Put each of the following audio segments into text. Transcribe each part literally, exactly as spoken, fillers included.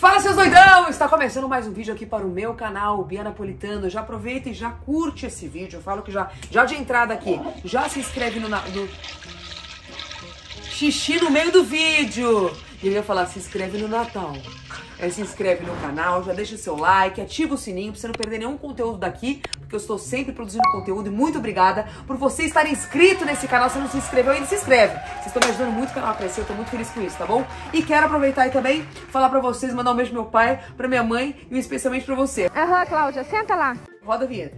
Fala, seus doidão! Está começando mais um vídeo aqui para o meu canal, Bia Napolitano. Já aproveita e já curte esse vídeo. Eu falo que já, já de entrada aqui, já se inscreve no... no... Xixi no meio do vídeo! E eu ia falar, se inscreve no Natal. É, se inscreve no canal, já deixa o seu like, ativa o sininho pra você não perder nenhum conteúdo daqui, porque eu estou sempre produzindo conteúdo. E muito obrigada por você estar inscrito nesse canal. Se não se inscreveu ainda, se inscreve. Vocês estão me ajudando muito o canal a crescer, eu tô muito feliz com isso, tá bom? E quero aproveitar e também falar pra vocês, mandar um beijo pro meu pai, pra minha mãe e especialmente pra você. Aham, uhum, Cláudia, senta lá. Roda a vinheta.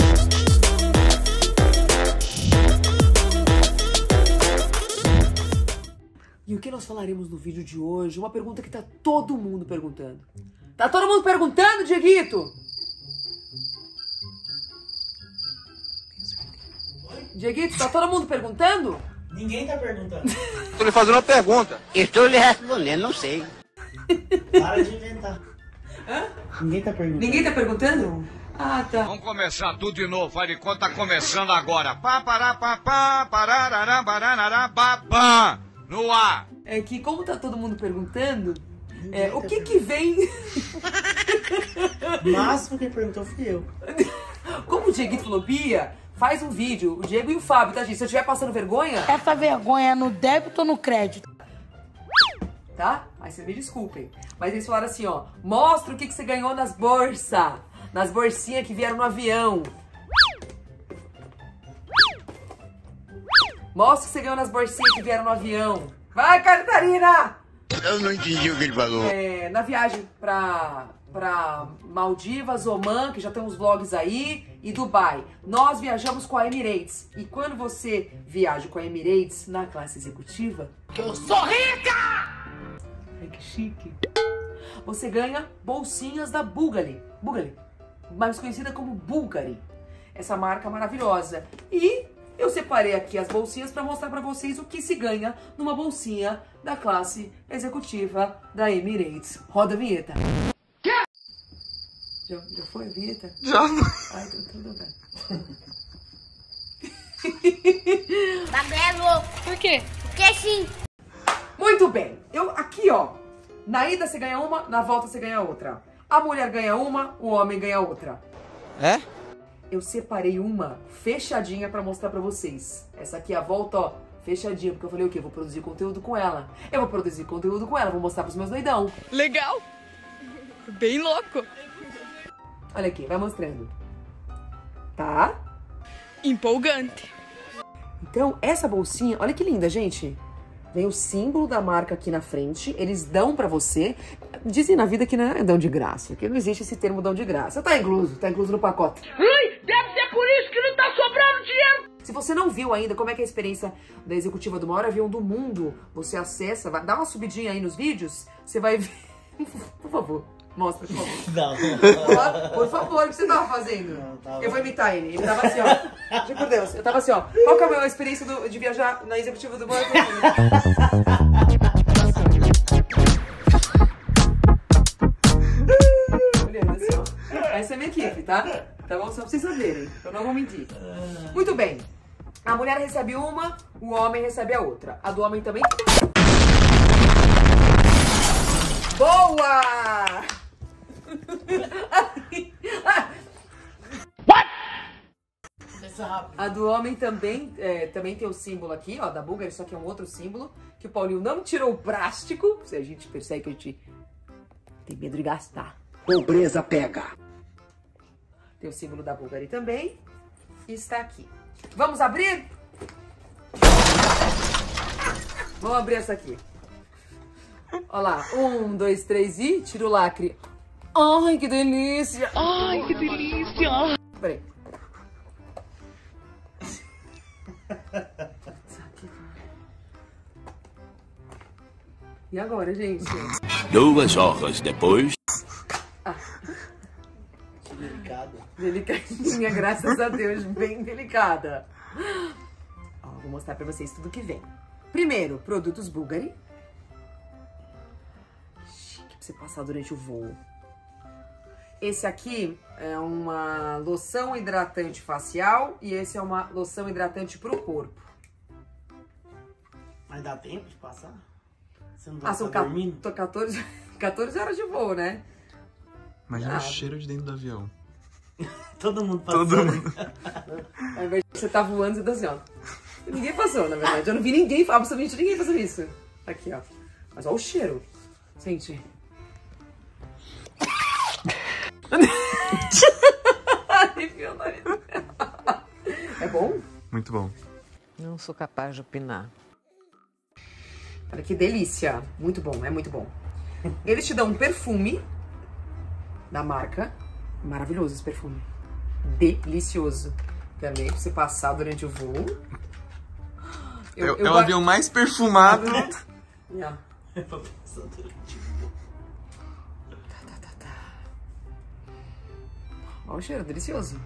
E o que nós falaremos no vídeo de hoje? Uma pergunta que tá todo mundo perguntando. Tá todo mundo perguntando, Dieguito? Dieguito, tá todo mundo perguntando? Ninguém tá perguntando. Estou lhe fazendo uma pergunta. Estou lhe respondendo, não sei. Para de inventar. Hã? Ninguém tá perguntando. Ninguém tá perguntando? Ah, tá. Vamos começar tudo de novo. Faz de conta, tá começando agora. Pá, pará, pá, pá, pararará, bararará, babá. No ar. É que como tá todo mundo perguntando, é, o que que vem... O máximo que perguntou fui eu. Como o Dieguito falou, Bia, faz um vídeo, o Diego e o Fábio, tá, gente? Se eu estiver passando vergonha... Essa vergonha é no débito ou no crédito? Tá? Aí vocês me desculpem. Mas eles falaram assim, ó, mostra o que que você ganhou nas bolsas, nas bolsinhas que vieram no avião. Mostra o que você ganhou nas bolsinhas que vieram no avião. Vai, Catarina! Eu não entendi o que ele falou. É, na viagem pra, pra Maldivas, Oman, que já tem uns vlogs aí, e Dubai. Nós viajamos com a Emirates. E quando você viaja com a Emirates na classe executiva... Eu sou rica! Ai, que chique. Você ganha bolsinhas da Bulgari. Bulgari. Mais conhecida como Bulgari. Essa marca maravilhosa. E... eu separei aqui as bolsinhas para mostrar para vocês o que se ganha numa bolsinha da classe executiva da Emirates. Roda a vinheta. Já, já foi a vinheta? Já. Ai, então tudo bem. Magrelo. Por quê? Porque sim. Muito bem. Eu aqui, ó. Na ida você ganha uma, na volta você ganha outra. A mulher ganha uma, o homem ganha outra. É? Eu separei uma fechadinha pra mostrar pra vocês. Essa aqui é a volta, ó, fechadinha. Porque eu falei o quê? Eu vou produzir conteúdo com ela. Eu vou produzir conteúdo com ela, vou mostrar pros meus doidão. Legal! Bem louco! Olha aqui, vai mostrando. Tá? Empolgante! Então, essa bolsinha, olha que linda, gente. Vem o símbolo da marca aqui na frente. Eles dão pra você. Dizem na vida que não é dão de graça. Porque não existe esse termo dão de graça. Tá incluso, tá incluso no pacote. Ui, deve ser por isso que não tá sobrando dinheiro. Se você não viu ainda como é que é a experiência da executiva do maior avião do mundo, você acessa, vai, dá uma subidinha aí nos vídeos, você vai ver. Por favor, mostra, por favor. Não. Por favor, o que você tava fazendo? Não, tava... Eu vou imitar ele. Ele tava assim, ó. Juro por Deus, eu tava assim, ó. Qual que é a minha experiência do, de viajar na executiva do maior avião? Olhando assim, ó. Essa é a minha equipe, tá? Tá bom? Só pra vocês saberem. Eu não vou mentir. Muito bem. A mulher recebe uma, o homem recebe a outra. A do homem também. Boa! What? A do homem também, é, também tem o símbolo aqui, ó, da Bulgari, só que é um outro símbolo. Que o Paulinho não tirou o plástico. Se a gente percebe que a gente tem medo de gastar. Pobreza pega. Tem o símbolo da Bulgari também. E está aqui. Vamos abrir? Vamos abrir essa aqui. Olha lá. Um, dois, três e tira o lacre. Ai, que delícia. Ai, que delícia! Peraí. E agora, gente? Duas horas depois. Delicado. Delicadinha, graças a Deus, bem delicada. Ó, vou mostrar pra vocês tudo que vem. Primeiro, produtos Bulgari. Chique pra você passar durante o voo. Esse aqui é uma loção hidratante facial e esse é uma loção hidratante pro corpo. Mas dá tempo de passar? Você não vai Ah, são ficar dormindo? quatorze, quatorze horas de voo, né? Imagina Ah. o cheiro de dentro do avião. Todo mundo passou. Todo mundo. Ao invés de você tá voando, você tá assim, ó. Ninguém passou, na verdade. Eu não vi ninguém, absolutamente ninguém fazendo isso. Aqui, ó. Mas olha o cheiro. Sente. Arrepiou o nariz. É bom? Muito bom. Não sou capaz de opinar. Olha que delícia. Muito bom, é muito bom. Eles te dão um perfume da marca. Maravilhoso esse perfume. Delicioso. Quero ver pra você passar durante o voo. Eu, é eu o avião mais perfumado. Yeah. É pra passar durante o voo. Tá, tá, tá, tá. Olha o cheiro, delicioso.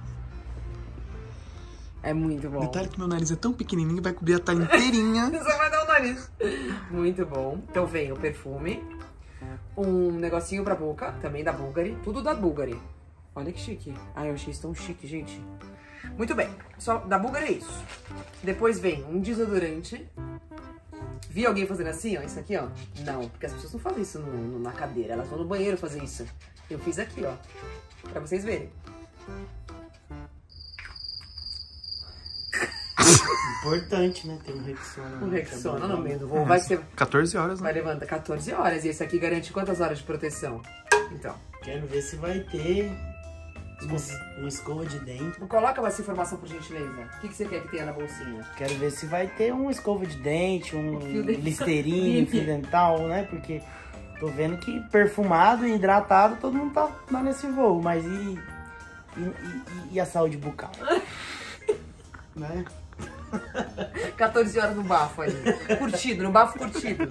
É muito bom. Detalhe que meu nariz é tão pequenininho, vai cobrir a tela inteirinha. Só vai dar o nariz. Muito bom. Então vem o perfume. Um negocinho pra boca, também da Bulgari. Tudo da Bulgari. Olha que chique. Ai, eu achei isso tão chique, gente. Muito bem. Só da Bulgari é isso. Depois vem um desodorante. Vi alguém fazendo assim, ó? Isso aqui, ó. Não, porque as pessoas não fazem isso no, no, na cadeira. Elas vão no banheiro fazer isso. Eu fiz aqui, ó. Pra vocês verem. Importante, né? Tem um Rexona. Um Rexona no meio do voo. Vai ser... quatorze horas, né? Vai levantar quatorze horas. E esse aqui garante quantas horas de proteção? Então. Quero ver se vai ter uma, uma escova de dente. Coloca essa informação, por gentileza. O que, que você quer que tenha na bolsinha? Quero ver se vai ter uma escova de dente, um Fio dental. Listerine, fio dental, né? Porque tô vendo que perfumado e hidratado todo mundo tá, tá nesse voo. Mas e, e, e, e a saúde bucal? Né? quatorze horas no bafo ali. Curtido, no bafo curtido.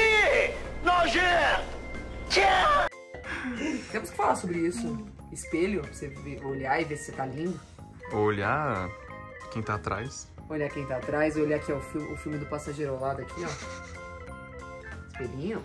Temos que falar sobre isso. Espelho, pra você ver- olhar e ver se você tá lindo. Olhar quem tá atrás. Olhar quem tá atrás, olhar aqui ó, o, filme, o filme do passageiro ao lado aqui, ó. Espelhinho.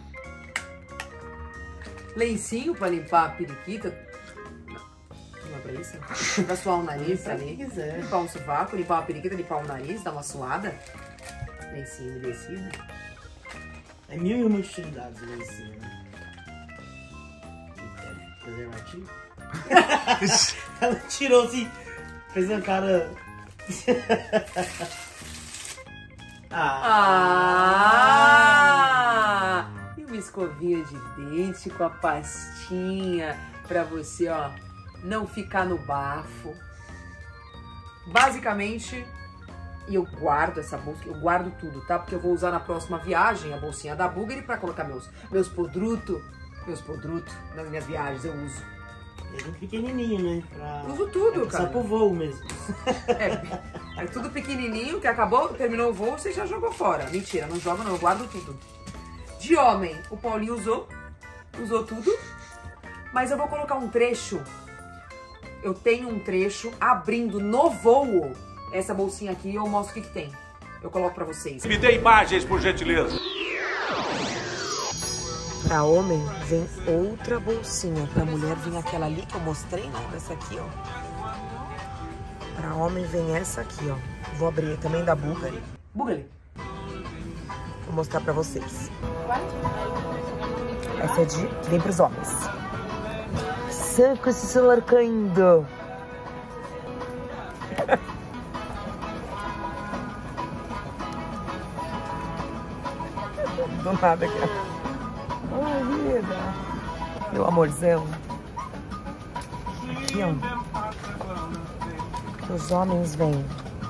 Lencinho pra limpar a periquita. Não, não é pra isso? Pra suar o nariz Pra ali. quem quiser. Limpar um sovaco, limpar uma periquita, limpar o nariz, dar uma suada. Lencinho umedecido. É mil e uma utilidades lá em cima. Né? Preservativo. Ela tirou assim, fez uma cara. Ah! E uma escovinha de dente com a pastinha pra você, ó, não ficar no bafo. Basicamente, e eu guardo essa bolsa, eu guardo tudo, tá? Porque eu vou usar na próxima viagem a bolsinha da Bulgari pra colocar meus, meus produtos, meus produtos nas minhas viagens, eu uso. Ele é pequenininho, né? Pra... Uso tudo, é cara. Só pro voo mesmo. É, é tudo pequenininho, que acabou, terminou o voo, você já jogou fora. Mentira, não joga não, eu guardo tudo. De homem, o Paulinho usou, usou tudo, mas eu vou colocar um trecho. Eu tenho um trecho abrindo no voo essa bolsinha aqui e eu mostro o que que tem. Eu coloco pra vocês. Me dê imagens, por gentileza. Pra homem vem outra bolsinha. Pra mulher vem aquela ali que eu mostrei, né? Essa aqui, ó. Pra homem vem essa aqui, ó. Vou abrir também da Bulgari. Bulgari. Vou mostrar pra vocês. Essa é de... vem pros homens. Saco esse celular caindo. Do nada aqui, ó. Ai, vida. Meu amorzão. Aqui, ó. Os homens vêm.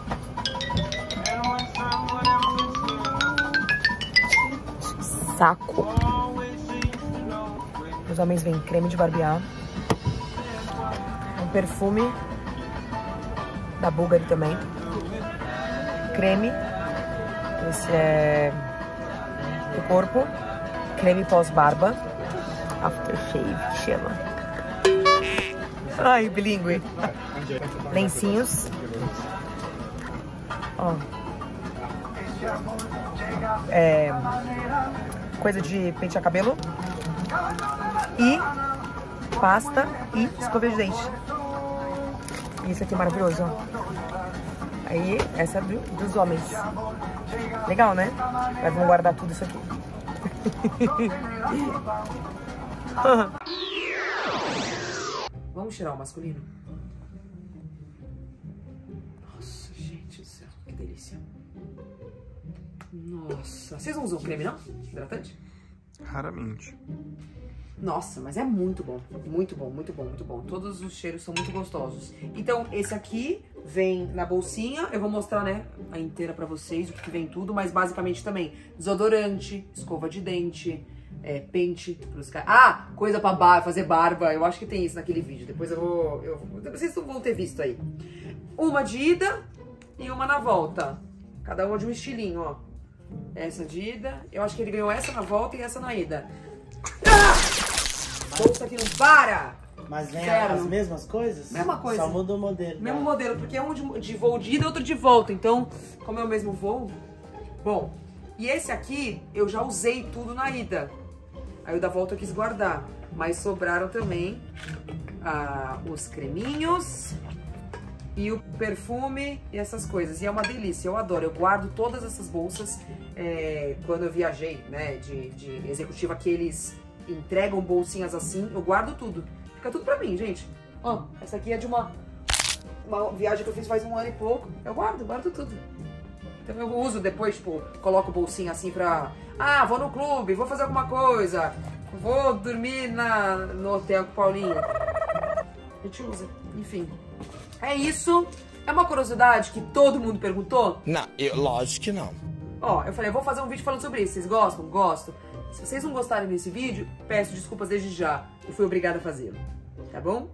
Saco. Os homens vêm creme de barbear. Um perfume da Bulgari também. Creme. Esse é do corpo. Creme pós-barba. Aftershave, que chama. Ai, bilíngue. Lencinhos. Ó. É, coisa de pentear cabelo. E pasta e escova de dente. Isso aqui é maravilhoso, ó. Aí, essa é do, dos homens. Legal, né? Mas vamos guardar tudo isso aqui. Vamos tirar o masculino? Nossa, gente do céu, que delícia. Nossa, vocês não usam creme, não? Hidratante? Raramente. Nossa, mas é muito bom, muito bom, muito bom, muito bom. Todos os cheiros são muito gostosos. Então, esse aqui vem na bolsinha. Eu vou mostrar, né, a inteira pra vocês, o que vem tudo. Mas basicamente também desodorante, escova de dente, é, pente pros caras. Ah, coisa pra bar fazer barba. Eu acho que tem isso naquele vídeo. Depois eu vou... Eu, vocês vão ter visto aí. Uma de ida e uma na volta. Cada uma de um estilinho, ó. Essa de ida. Eu acho que ele ganhou essa na volta e essa na ida. Ah! Bolsa aqui não para! Mas vem Sério? as mesmas coisas? Mesma coisa. Só muda o modelo. Mesmo né? modelo, porque é um de, de voo de ida e outro de volta. Então, como é o mesmo voo... Bom, e esse aqui eu já usei tudo na ida. Aí o da volta eu quis guardar. Mas sobraram também ah, os creminhos e o perfume e essas coisas. E é uma delícia, eu adoro. Eu guardo todas essas bolsas é, quando eu viajei, né, de, de executiva, que eles entregam bolsinhas assim. Eu guardo tudo. Fica tudo pra mim, gente. Ó, essa aqui é de uma, uma viagem que eu fiz faz um ano e pouco. Eu guardo, guardo tudo. Então eu uso depois, tipo, coloco bolsinha assim pra... Ah, vou no clube, vou fazer alguma coisa. Vou dormir na, no hotel com o Paulinho. A gente usa, enfim. É isso. É uma curiosidade que todo mundo perguntou? Não, eu, lógico que não. Ó, eu falei, eu vou fazer um vídeo falando sobre isso. Vocês gostam? Gosto. Se vocês não gostarem desse vídeo, peço desculpas desde já. Eu fui obrigada a fazê-lo. Tá bom?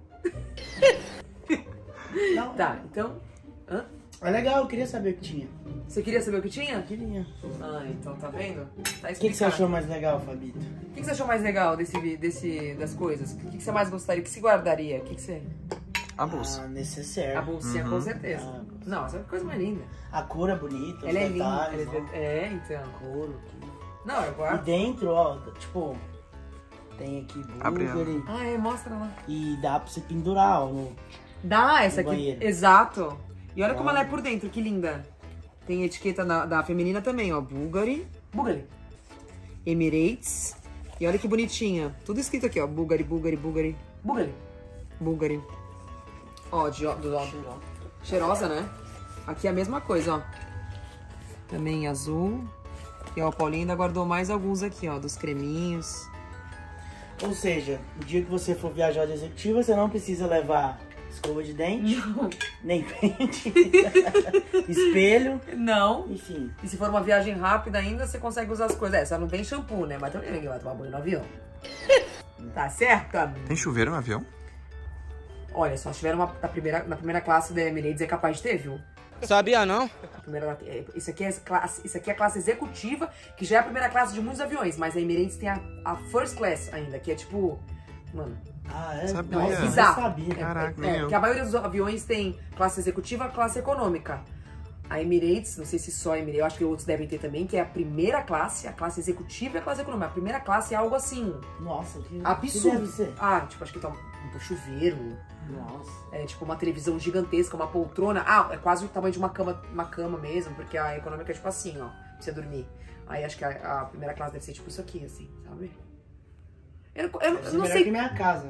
Não. Tá, então... Hã? É legal, eu queria saber o que tinha. Você queria saber o que tinha? Eu queria. Ah, então tá vendo? Tá O que, que você achou mais legal, Fabito? O que, que você achou mais legal desse, desse, das coisas? O que, que você mais gostaria? O que você guardaria? O que, que você... A bolsa. Ah, necessaire. A bolsinha, Uhum. com certeza. Ah, Não, essa é a coisa mais linda. A cor é bonita, Ela é os linda. detalhes, Ela é, né? é, então. Couro, tudo. Não, eu E guardo. dentro, ó, tipo, tem aqui Abre ela. Bulgari. Ah, é, mostra lá. E dá pra você pendurar, ó, no... Dá, essa No aqui. banheiro. Exato. E olha como Ah. ela é por dentro, que linda. Tem etiqueta na- da feminina também, ó. Bulgari. Bulgari. Emirates. E olha que bonitinha. Tudo escrito aqui, ó. Bulgari, Bulgari, Bulgari. Bulgari. Bulgari. Ó, de ó, do ó. Cheirosa, né? Aqui é a mesma coisa, ó. Também azul. E ó, o Paulinho ainda guardou mais alguns aqui, ó. Dos creminhos. Ou seja, o dia que você for viajar de executiva, você não precisa levar escova de dente, Não. nem pente, espelho, Não. enfim. E se for uma viagem rápida ainda, você consegue usar as coisas. É, só não tem shampoo, né? Mas também ninguém vai tomar banho no avião. Tá certo? Tem chuveiro no avião? Olha, só se tiver uma, na, primeira, na primeira classe da Emirates é capaz de ter, viu? Sabia não? A primeira, é, isso, aqui é classe, isso aqui é a classe executiva, que já é a primeira classe de muitos aviões. Mas a Emirates tem a, a First Class ainda, que é tipo... Mano... Ah, é? Sabia. Não, é Eu bizarro. sabia. Caraca, É, nem é, eu. porque a maioria dos aviões tem classe executiva e classe econômica. A Emirates, não sei se só a Emirates, eu acho que outros devem ter também, que é a primeira classe, a classe executiva e a classe econômica. A primeira classe é algo assim, Nossa, que, que absurdo. deve ser? Ah, tipo, acho que tá um chuveiro, Nossa. é tipo uma televisão gigantesca, uma poltrona. Ah, é quase o tamanho de uma cama, uma cama mesmo, porque a econômica é tipo assim, ó, pra você dormir. Aí acho que a, a primeira classe deve ser tipo isso aqui, assim, sabe? Eu, eu, eu Deve ser não melhor sei. que minha casa.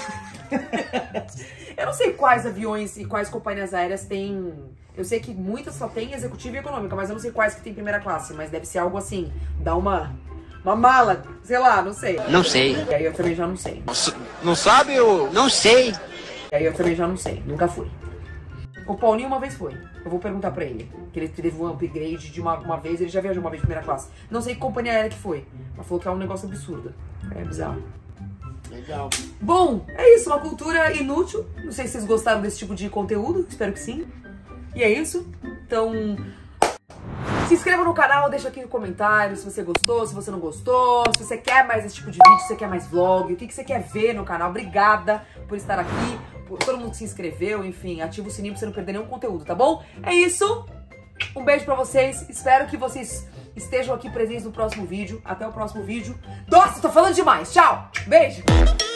Eu não sei quais aviões e quais companhias aéreas têm. Eu sei que muitas só tem executiva e econômica, mas eu não sei quais que tem primeira classe. Mas deve ser algo assim, dá uma, uma mala, sei lá, não sei. Não sei. E aí eu também já não sei. Não sabe o... Não sei. E aí eu também já não sei, nunca fui. O Paulinho uma vez foi. Eu vou perguntar pra ele. Que ele teve um upgrade de uma, uma vez, ele já viajou uma vez de primeira classe. Não sei que companhia aérea que foi. Mas falou que é um negócio absurdo. É bizarro. Legal. Bom, é isso, uma cultura inútil. Não sei se vocês gostaram desse tipo de conteúdo, espero que sim. E é isso. Então, se inscreva no canal, deixa aqui no comentário se você gostou, se você não gostou, se você quer mais esse tipo de vídeo, se você quer mais vlog, o que, que você quer ver no canal. Obrigada por estar aqui, por todo mundo que se inscreveu, enfim, ativa o sininho pra você não perder nenhum conteúdo, tá bom? É isso. Um beijo pra vocês, espero que vocês estejam aqui presentes no próximo vídeo. Até o próximo vídeo. Nossa, tô falando demais. Tchau. Beijo.